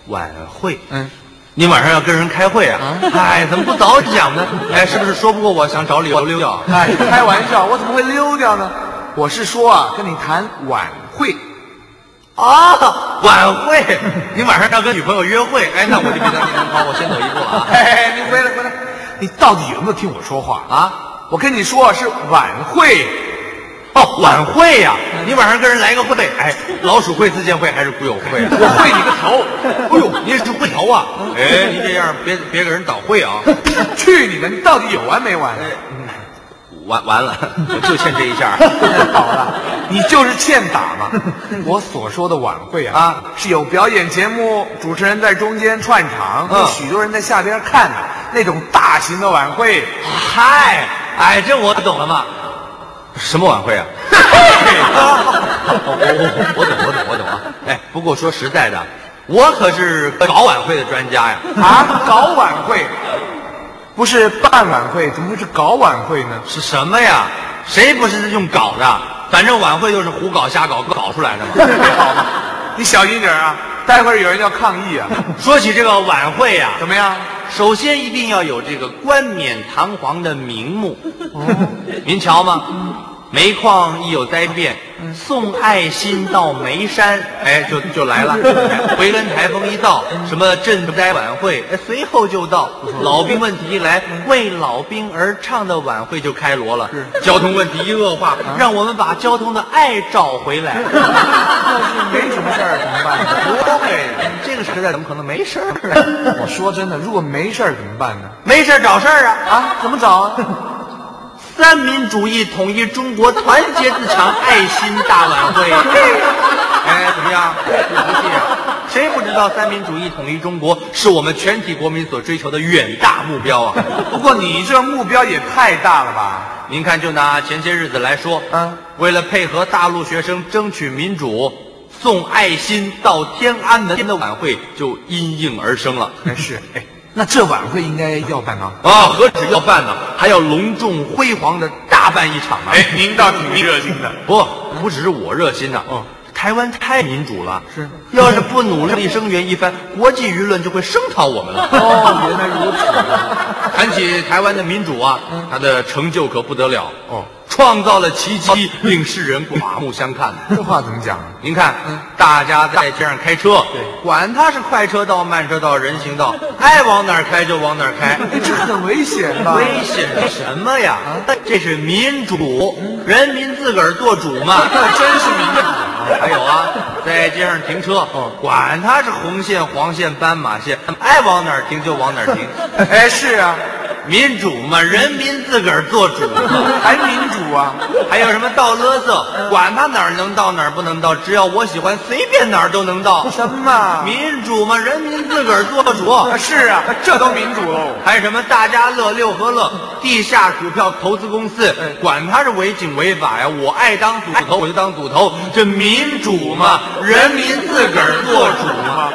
晚会，你晚上要跟人开会啊？哎，怎么不早讲呢？哎，是不是说不过我，想找理由溜掉？ 哎，开玩笑，我怎么会溜掉呢？我是说啊，跟你谈晚会。 啊，晚会！你晚上要跟女朋友约会？哎，那我就别当你能跑，我先走一步了啊！ 哎，你回来，你到底有没有听我说话啊？ 我跟你说是晚会。 哦，晚会呀！你晚上跟人来个会，哎，老鼠会、自荐会还是股友会啊？ 我会你个头！ 哎呦，你是会头啊！哎，你这样别给人倒会啊！ 去你的！你到底有完没完？ 完了，我就欠这一下。 好了，你就是欠打嘛。我所说的晚会啊，是有表演节目，主持人在中间串场，有许多人在下边看的那种大型的晚会。 嗨，哎，这我懂了嘛。什么晚会啊？我懂啊！哎，不过说实在的，我可是搞晚会的专家呀！ 啊，搞晚会，不是办晚会，怎么会是搞晚会呢？ 是什么呀？谁不是用搞的？反正晚会都是胡搞瞎搞搞出来的嘛。 好吧，你小心点啊，待会儿有人要抗议啊。 说起这个晚会呀， 怎么样？ 首先一定要有这个冠冕堂皇的名目。您瞧嘛。煤矿一有灾变，送爱心到眉山，哎，就来了。回恩台风一到，什么赈灾晚会，哎，随后就到。老兵问题一来，为老兵而唱的晚会就开锣了。交通问题一恶化，让我们把交通的爱找回来。 要是没什么事儿怎么办呢？ 不会，这个时代怎么可能没事儿？ 我说真的，如果没事儿怎么办呢？ 没事儿找事儿啊！ 啊，怎么找啊？ 三民主义统一中国团结自强爱心大晚会，哎，怎么样？不信啊？谁不知道三民主义统一中国是我们全体国民所追求的远大目标啊？ 不过你这目标也太大了吧？ 您看，就拿前些日子来说，为了配合大陆学生争取民主，送爱心到天安门的晚会就因应而生了。 是，哎。那这晚会应该要办啊！ 何止要办呢，还要隆重辉煌的大办一场啊！ 哎，您倒挺热心的。 不只是我热心呐，台湾太民主了， 是， 要是不努力声援一番，国际舆论就会声讨我们了。 原来如此。 谈起台湾的民主啊，它的成就可不得了创造了奇迹，令世人刮目相看。 这话怎么讲？ 您看，大家在街上开车，管他是快车道、慢车道、人行道，爱往哪儿开就往哪儿开。 这很危险吧？ 危险什么呀？这是民主，人民自个儿做主嘛。 那真是民主。 还有啊，在街上停车，管他是红线、黄线、斑马线，爱往哪儿停就往哪儿停。 哎，是啊。 民主嘛，人民自个儿做主， 还民主啊？ 还有什么倒垃圾，管他哪儿能倒哪儿不能倒，只要我喜欢，随便哪儿都能倒。 什么民主嘛，人民自个儿做主。 是啊，这都民主喽。 还有什么大家乐、六合乐、地下股票投资公司，管他是违警违法呀，我爱当组头我就当组头。这民主嘛，人民自个儿做主嘛。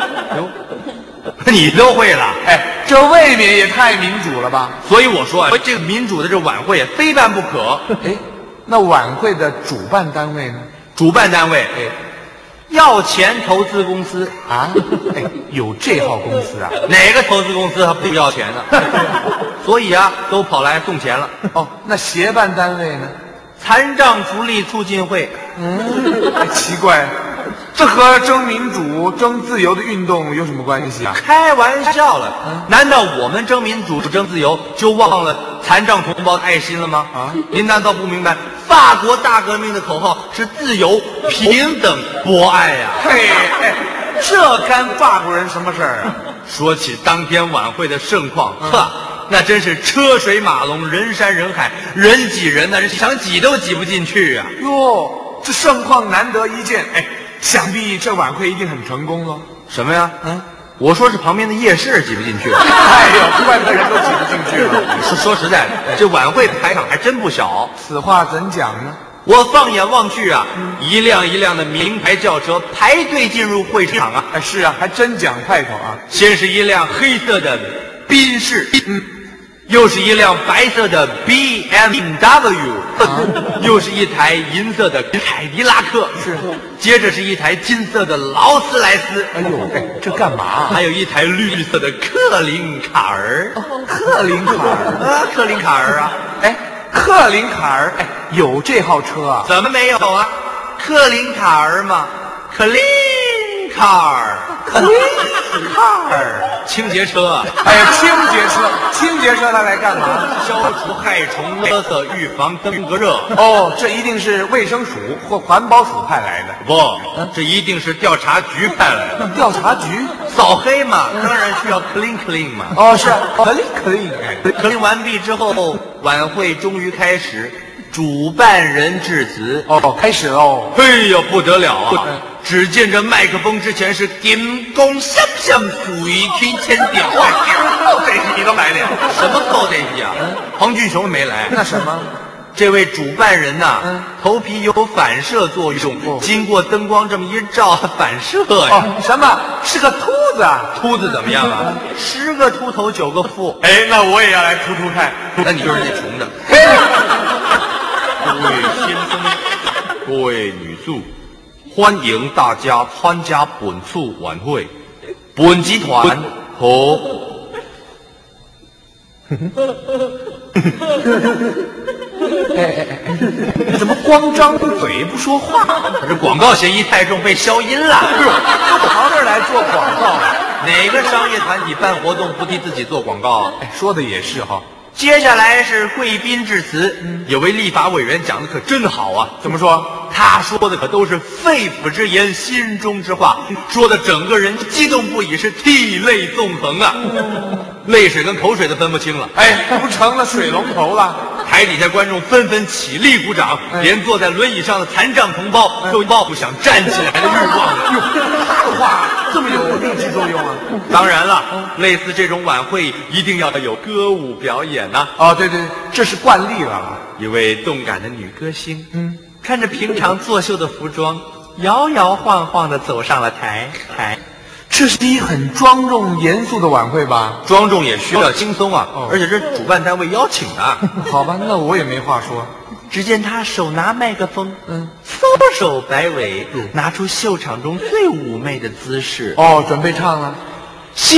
你都会了， 哎，这未免也太民主了吧？ 所以我说啊，这个民主的这晚会非办不可。 哎，那晚会的主办单位呢？ 主办单位，要钱投资公司啊？哎，有这号公司啊？ 哪个投资公司还不要钱呢？所以啊，都跑来送钱了。 那协办单位呢？ 残障福利促进会。 奇怪。这和争民主、争自由的运动有什么关系啊？ 开玩笑了，难道我们争民主、争自由就忘了残障同胞的爱心了吗？您难道不明白法国大革命的口号是自由、平等、博爱呀？ 嘿，这干法国人什么事儿啊？ 说起当天晚会的盛况，那真是车水马龙、人山人海，人挤人呐，想挤都挤不进去啊！ 哟，这盛况难得一见，哎。想必这晚会一定很成功喽。 什么呀？我说是旁边的夜市挤不进去。 哎呦，怪不得人都挤不进去了。 说实在的，这晚会排场还真不小。 此话怎讲呢？ 我放眼望去啊，一辆一辆的名牌轿车排队进入会场啊。 是啊，还真讲派头啊。 先是一辆黑色的宾士， 又是一辆白色的 BMW，又是一台银色的凯迪拉克， 是， 接着是一台金色的劳斯莱斯， 哎呦，哎，这干嘛？ 还有一台绿色的克林卡尔， 克林卡尔克林卡尔啊， 哎，克林卡尔，哎，有这号车啊？ 怎么没有啊？克林卡尔嘛，克林卡尔， 克林卡尔， 清洁车啊。 哎，清洁车它来干嘛？ 消除害虫、勒索、预防登革热。 哦，这一定是卫生署或环保署派来的。 不，这一定是调查局派来的。 调查局扫黑嘛，当然需要 clean 嘛。 哦，是 clean。 clean 完毕之后，晚会终于开始。主办人致辞。 哦，开始喽！ 哎呀，不得了啊！只见这麦克风之前是金光闪闪，水气千条啊！高电视都来了，什么高电视啊？黄俊雄没来。 那什么？ 这位主办人呐，头皮有反射作用，经过灯光这么一照，反射呀。 哦，什么？是个秃子啊？ 秃子怎么样啊？10个秃头9个富。 哎，那我也要来秃看。 那你就是那穷的。各位先生，各位女士，欢迎大家参加本次晚会。本集团和怎么光张嘴不说话？ 这广告嫌疑太重，被消音了。 都跑这儿来做广告了。 哪个商业团体办活动不替自己做广告啊？ 哎，说的也是哈。 接下来是贵宾致辞，有位立法委员讲的可真好啊！ 怎么说？ 他说的可都是肺腑之言、心中之话，说的整个人激动不已，是涕泪纵横啊！泪水跟口水都分不清了。 哎，这不成了水龙头了？ 台底下观众纷纷起立鼓掌，连坐在轮椅上的残障同胞都抱不想站起来的欲望了。 他的话这么有励志作用啊？ 当然了，类似这种晚会一定要有歌舞表演呐。 哦，对对，这是惯例了。 一位动感的女歌星，看着平常作秀的服装，摇摇晃晃地走上了台。 这是一很庄重严肃的晚会吧？ 庄重也需要轻松啊，而且这是主办单位邀请的。 好吧，那我也没话说。 只见他手拿麦克风，搔首摆尾，拿出秀场中最妩媚的姿势。 哦，准备唱了。 小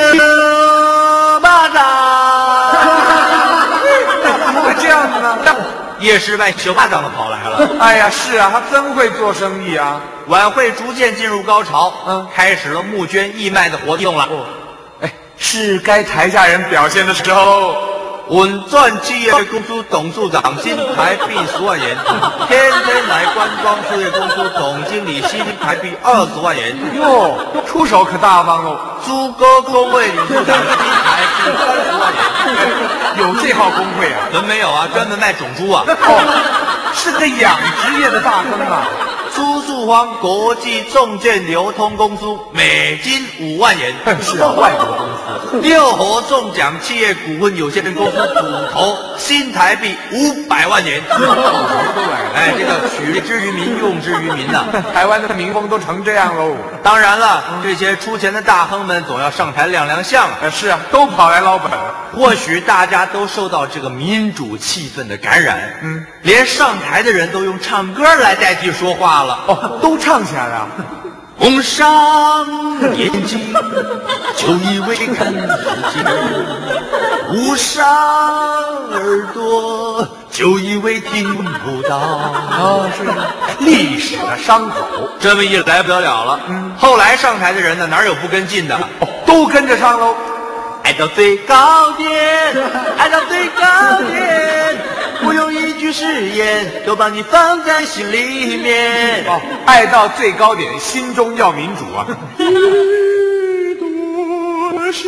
巴掌， 怎么会这样子呢？ 夜市卖小巴掌都跑来了。 哎呀，是啊，他真会做生意啊！ 晚会逐渐进入高潮，开始了募捐义卖的活动了。 哎，是该台下人表现的时候。 稳赚企业公司董事长新台币10万元，天天来观光事业公司总经理新台币20万元。 哟，出手可大方喽！ 猪哥工会理事长新台币30万元。 有这号工会啊？ 怎么没有啊？专门卖种猪啊！ 哦，是个养殖业的大亨啊！ 朱树芳国际重建流通公司美金5万元， 是啊，外国公司。 六合中奖企业股份有限公司主投新台币500万元， 都来了。 哎，这个取之于民，用之于民呐。 台湾的民风都成这样喽。 当然了，这些出钱的大亨们总要上台亮亮相。 是啊，都跑来捞本。 或许大家都受到这个民主气氛的感染，连上台的人都用唱歌来代替说话了。 哦，都唱起来了。 蒙上眼睛，就以为看世界；捂上耳朵，就以为听不到。 哦，是历史的伤口。 这么一来不得了了。后来上台的人呢，哪有不跟进的？ 都跟着唱喽。 爱到最高点，爱到最高点，不用一句誓言，都把你放在心里面。 哦，爱到最高点，心中要民主啊！一朵小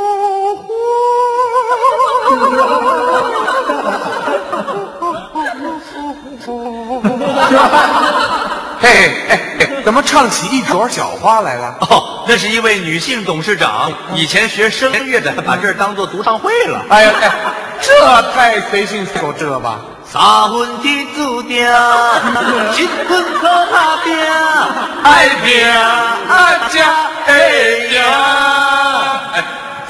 花。嘿，怎么唱起一朵小花来了？ 哦，那是一位女性董事长，以前学声乐的，把这儿当做独唱会了。 哎呀，这太随性所致了吧三分天注定，七分靠打拼，爱拼爱吃会赢。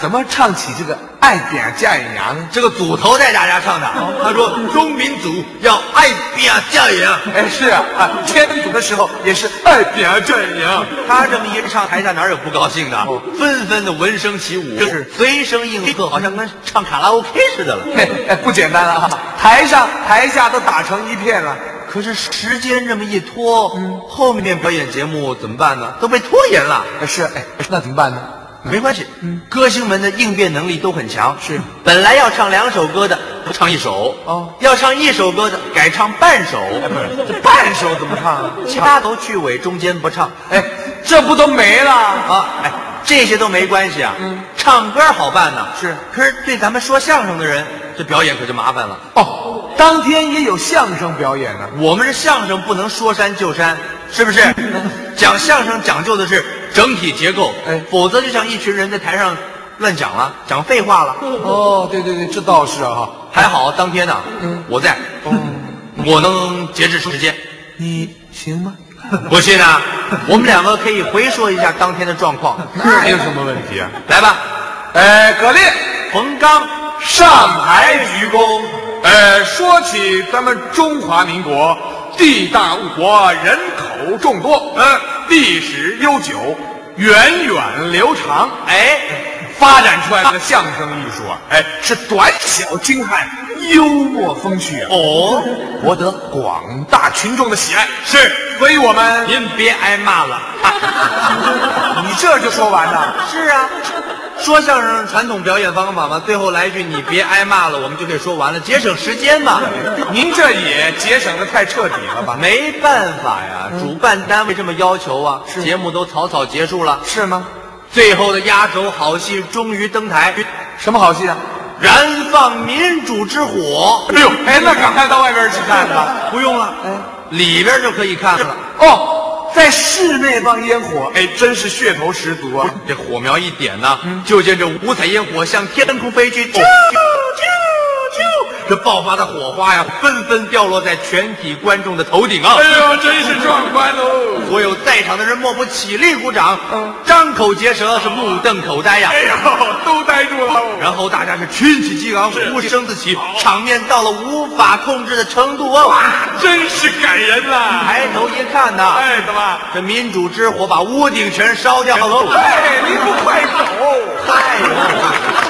怎么唱起这个爱扁嫁人娘呢？ 这个祖头在家唱的，他说中民族要爱扁嫁人娘。 哎，是啊，天祖的时候也是爱扁嫁人娘。 他这么一唱，台下哪有不高兴的？纷纷的闻声起舞，是随声应和，好像跟唱卡拉 OK 似的了。 哎，不简单了啊！台上台下都打成一片了。 可是时间这么一拖，后面表演节目怎么办呢？都被拖延了。 是，哎，那怎么办呢？ 没关系，歌星们的应变能力都很强。 是， 本来要唱2首歌的，不唱1首；要唱1首歌的，改唱半首。 不是，这半首怎么唱啊？ 掐头去尾，中间不唱。 哎，这不都没了啊？ 哎，这些都没关系啊。唱歌好办呢。 是， 可是对咱们说相声的人，这表演可就麻烦了。 当天也有相声表演呢。 我们这相声不能说山就山，是不是？讲相声讲究的是整体结构，否则就像一群人在台上乱讲了，讲废话了。 对，这倒是啊。 还好当天呢，我在，我能节制时间。 你行吗？ 不信啊，我们2个可以回说一下当天的状况。 那有什么问题啊？ 来吧， 葛烈、 冯刚上台鞠躬。说起咱们中华民国，地大物博，人口众多，历史悠久，源远流长。发展出来的相声艺术啊，是短小精悍，幽默风趣啊。博得广大群众的喜爱。是，所以我们您别挨骂了。 你这就说完了？ 是啊。说相声传统表演方法嘛，最后来一句你别挨骂了，我们就可以说完了，节省时间嘛。 您这也节省的太彻底了吧？ 没办法呀，主办单位这么要求啊，节目都草草结束了。 是吗？ 最后的压轴好戏终于登台。 什么好戏啊？ 燃放民主之火。 那赶快到外边去看吧。 不用了，里边就可以看了。 在室内放烟火，真是噱头十足啊！ 这火苗一点呢，就见这五彩烟火向天空飞去，这爆发的火花呀，纷纷掉落在全体观众的头顶啊！ 真是壮观喽！ 所有在场的人莫不起立鼓掌，张口结舌，是目瞪口呆呀！ 都呆住了。 然后大家是群起激昂，呼声四起，场面到了无法控制的程度啊！ 哇，真是感人啦！ 抬头一看呐， 怎么？ 这民主之火把屋顶全烧掉了！ 您不快走！